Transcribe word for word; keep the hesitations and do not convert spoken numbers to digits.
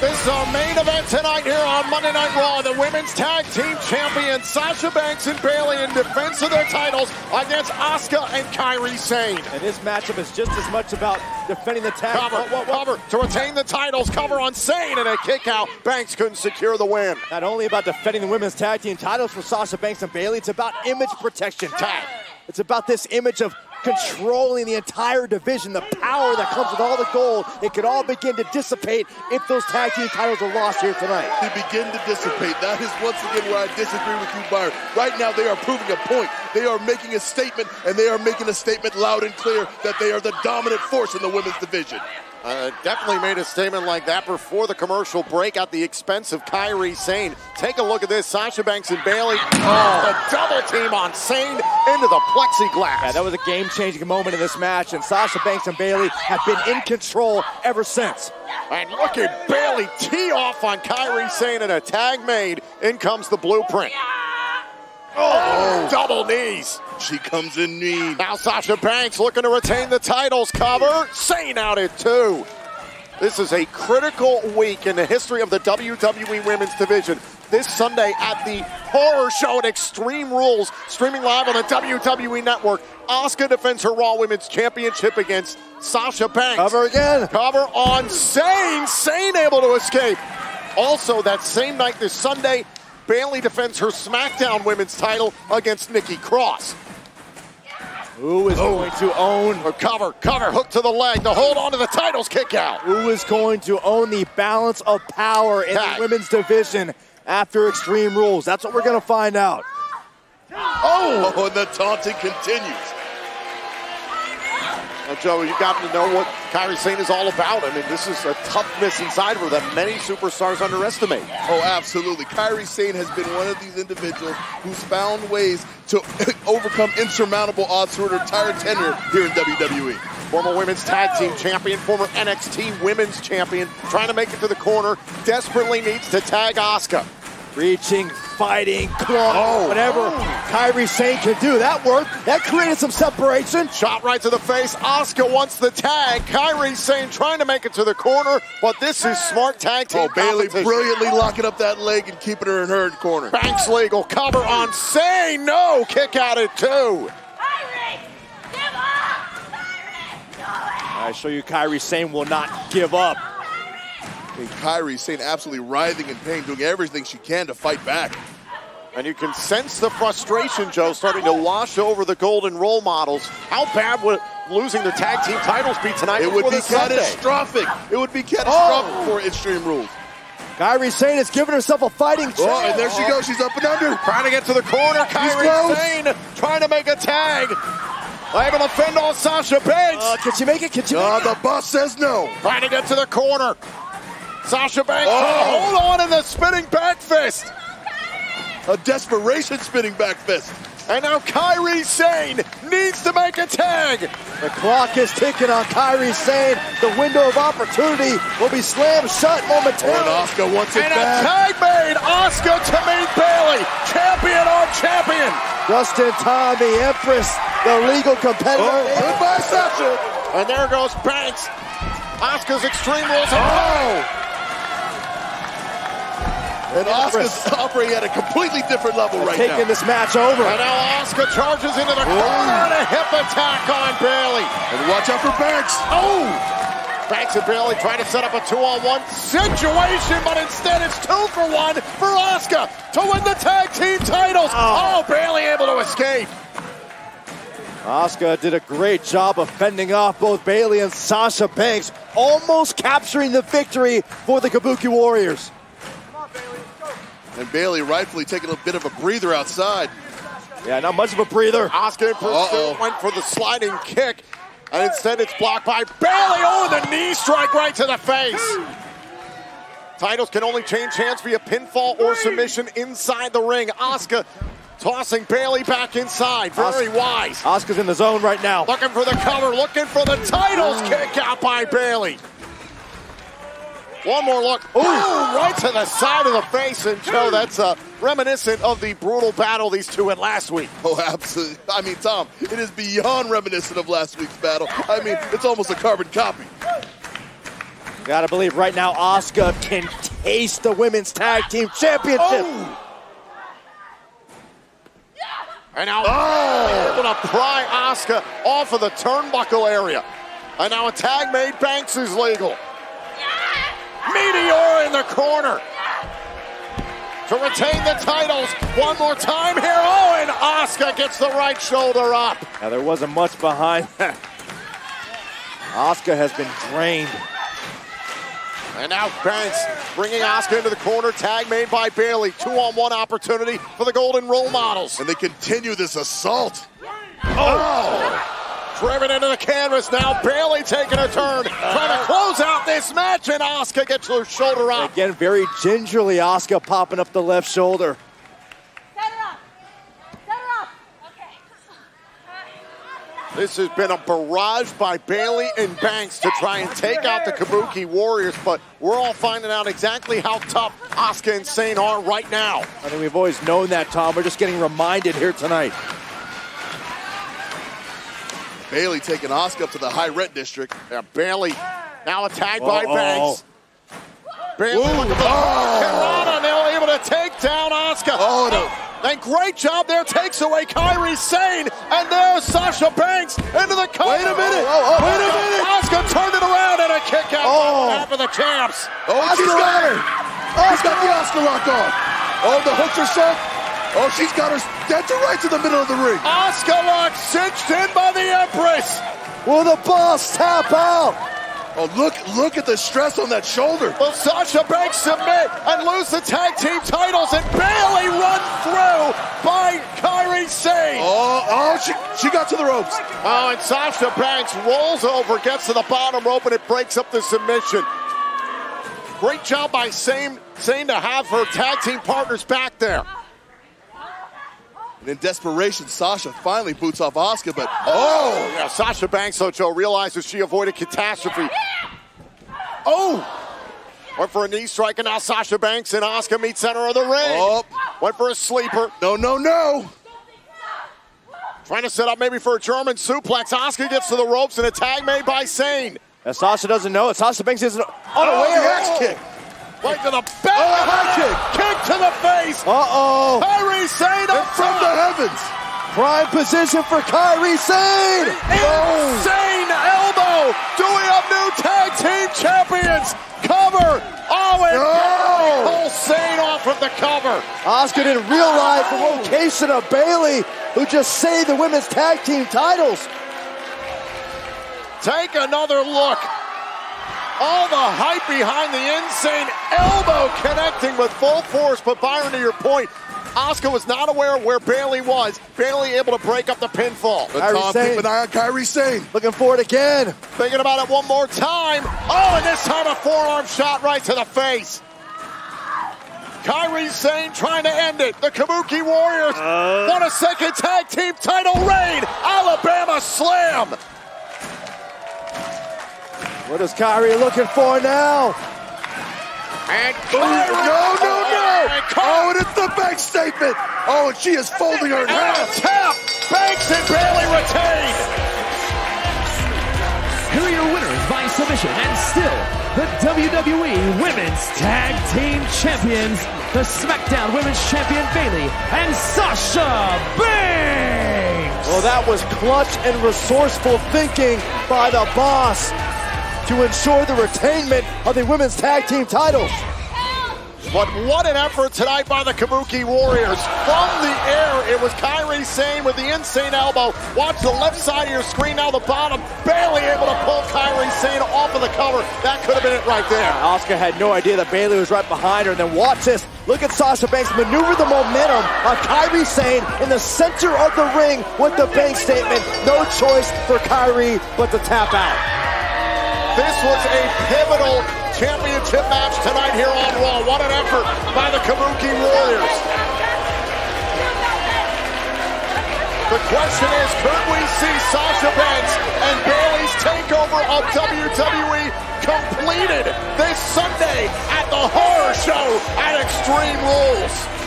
This is our main event tonight here on Monday Night Raw. The women's tag team champions Sasha Banks and Bayley in defense of their titles against Asuka and Kairi Sane. And this matchup is just as much about defending the tag. Cover, What, what, what? cover to retain the titles. Cover on Sane and a kick out. Banks couldn't secure the win. Not only about defending the women's tag team titles for Sasha Banks and Bayley, it's about image protection. Tag. It's about this image of controlling the entire division, the power that comes with all the gold. It could all begin to dissipate if those tag team titles are lost here tonight. They begin to dissipate. That is once again where I disagree with you, Byron. Right now they are proving a point. They are making a statement, and they are making a statement loud and clear that they are the dominant force in the women's division. Uh, definitely made a statement like that before the commercial break at the expense of Kairi Sane. Take a look at this. Sasha Banks and Bayley. Oh, a double team on Sane into the plexiglass. Yeah, that was a game-changing moment in this match, and Sasha Banks and Bayley have been in control ever since. And look at Bayley tee off on Kairi Sane and a tag made. In comes the blueprint. Oh, double knees. She comes in knee. Now Sasha Banks looking to retain the titles. Cover. Sane out at two. This is a critical week in the history of the W W E Women's Division. This Sunday at the horror show at Extreme Rules, streaming live on the W W E Network. Asuka defends her Raw Women's Championship against Sasha Banks. Cover again. Cover on Sane. Sane able to escape. Also, that same night this Sunday, Bayley defends her SmackDown Women's title against Nikki Cross. Who is oh. going to own? A cover, cover, hook to the leg, the hold on to the titles, kick out. Who is going to own the balance of power in Tag. the women's division after Extreme Rules? That's what we're going to find out. Oh, and the taunting continues. Now, Joe, you got to know what Kairi Sane is all about. I mean, this is a toughness inside of her that many superstars underestimate. Oh, absolutely. Kairi Sane has been one of these individuals who's found ways to overcome insurmountable odds through her entire tenure here in W W E. Former women's tag team champion, former N X T women's champion, trying to make it to the corner, desperately needs to tag Asuka. Reaching, fighting, clawing, Oh. whatever Oh. Kairi Sane can do. That worked. That created some separation. Shot right to the face. Asuka wants the tag. Kairi Sane trying to make it to the corner, but this is smart tag team Oh, Bayley competition. brilliantly locking up that leg and keeping her in her corner. Banks legal. Cover on Sane. No. Kick out at two. I show you Kairi Sane will not give up. And Kairi Sane absolutely writhing in pain, doing everything she can to fight back. And you can sense the frustration, Joe, starting to wash over the Golden Role Models. How bad would losing the tag team titles be tonight? It would be this Sunday? catastrophic. It would be catastrophic Oh. for Extreme Rules. Kairi Sane has given herself a fighting chance. Oh, and there she goes. She's up and under. Trying to get to the corner. Kairi close. Sane trying to make a tag. Able to fend off Sasha Banks. Uh, can she make it? Can she Uh, make it? the boss says no. Trying to get to the corner. Sasha Banks Oh. trying to hold on in the spinning back fist. A desperation spinning back fist. And now Kairi Sane needs to make a tag. The clock is ticking on Kairi Sane. The window of opportunity will be slammed shut And momentarily. Asuka wants it And a back. tag made. Asuka to meet Bayley. Champion on champion. Just in time, the Empress, the legal competitor. Oh, goodbye, Sasha. And there goes Banks. Asuka's Extreme Rules. Oh! And Empress. Asuka's operating at a completely different level right taking now. this match over. And now Asuka charges into the corner and a hip attack on Bayley. And watch out for Banks. Oh! Banks and Bayley trying to set up a two-on-one situation, but instead it's two for one for Asuka to win the tag team titles. Oh. Oh, Bayley able to escape. Asuka did a great job of fending off both Bayley and Sasha Banks, almost capturing the victory for the Kabuki Warriors. And Bayley rightfully taking a bit of a breather outside. Yeah, not much of a breather. Asuka in pursuit Uh-oh. went for the sliding kick, and instead it's blocked by Bayley. Oh, the knee strike right to the face. Titles can only change hands via pinfall or submission inside the ring. Asuka tossing Bayley back inside. Very Asuka. wise. Asuka's in the zone right now. Looking for the cover, looking for the titles. Kick out by Bayley. One more look. Ooh, right to the side of the face. And Joe, that's uh, reminiscent of the brutal battle these two had last week. Oh, absolutely. I mean, Tom, it is beyond reminiscent of last week's battle. I mean, it's almost a carbon copy. Gotta believe right now Asuka can taste the women's tag team championship. Oh. And now oh. able to pry Asuka off of the turnbuckle area. And now a tag made Banks is legal. Meteor in the corner to retain the titles one more time here. Oh, and Asuka gets the right shoulder up. Now there wasn't much behind that. Asuka has been drained. And now Banks bringing Asuka into the corner. Tag made by Bayley. Two-on-one opportunity for the Golden Role Models. And they continue this assault. Oh! Driven into the canvas. Now Bayley taking a turn. Trying to close out this match. And Asuka gets her shoulder up. Again, very gingerly, Asuka popping up the left shoulder. Set it up. Set it up. Okay. This has been a barrage by Bayley and Banks to try and take out the Kabuki Warriors, but we're all finding out exactly how tough Asuka and Sane are right now. I think we've always known that, Tom. We're just getting reminded here tonight. Bayley taking Asuka up to the high rent district. Yeah, Bayley now attacked oh, by oh, Banks. Oh. Bayley looking for the Karana, now able to take down Asuka. Oh, no. And great job there, takes away Kairi Sane, and there's Sasha Banks into the cover. Wait a minute, oh, oh, wait a minute. Asuka turned it around and a kick out Oh. half of the champs. Oh, she's got her. Oh, she's got the Asuka lock on. Oh, the hooks herself. Oh, she's got her dead to right to the middle of the ring. Asuka lock cinched in by the Empress. Will the boss tap out? Oh, look, look at the stress on that shoulder. Will Sasha Banks submit and lose the tag team titles, and Bayley run through by Kairi Sane. Oh, oh, she, she got to the ropes. Oh, and Sasha Banks rolls over, gets to the bottom rope, and it breaks up the submission. Great job by Sane, Sane to have her tag team partners back there. And in desperation, Sasha finally boots off Asuka, but oh! Yeah, Sasha Banks, though, Joe, realizes she avoided catastrophe. Oh! Went for a knee strike, and now Sasha Banks and Asuka meet center of the ring. Oh. Went for a sleeper. No, no, no. Trying to set up maybe for a German suplex. Asuka gets to the ropes, and a tag made by Sane. As Sasha doesn't know it, Sasha Banks isn't Oh, unaware. the axe kick. Right to the back. Oh, high kick. Kick to the face. Uh-oh. Kairi Sane up From the heavens. Prime position for Kairi Sane. Insane elbow. Do we have new tag team champions? Cover. Oh, and No. pulls Sane off of the cover. Asuka didn't realize the location of Bayley, who just saved the women's tag team titles. Take another look. All the hype behind the insane elbow connecting with full force. But Byron, to your point, Asuka was not aware of where Bayley was. Bayley able to break up the pinfall. But Kairi Tom, Sane. keep an eye on Kairi Sane. Looking for it again. Thinking about it one more time. Oh, and this time a forearm shot right to the face. Kairi Sane trying to end it. The Kabuki Warriors Uh. want a second tag team title reign. Alabama Slam. What is Kairi looking for now? And No, Kairi. no, no. And Oh, Kairi. and it's the bank statement. Oh, and she is folding her in And a half. tap. Banks and Bayley retained. Here are your winners by submission and still the W W E Women's Tag Team Champions, the SmackDown Women's Champion Bayley and Sasha Banks. Well, that was clutch and resourceful thinking by the boss to ensure the retainment of the women's tag team titles. But what an effort tonight by the Kabuki Warriors. From the air, it was Kairi Sane with the insane elbow. Watch the left side of your screen, now the bottom. Bayley able to pull Kairi Sane off of the cover. That could have been it right there. Asuka had no idea that Bayley was right behind her. And then watch this. Look at Sasha Banks maneuver the momentum of Kairi Sane in the center of the ring with the bank statement. No choice for Kairi but to tap out. This was a pivotal championship match tonight here on Raw. What an effort by the Kabuki Warriors. The question is, could we see Sasha Banks and Bayley's takeover of W W E completed this Sunday at the Horror Show at Extreme Rules?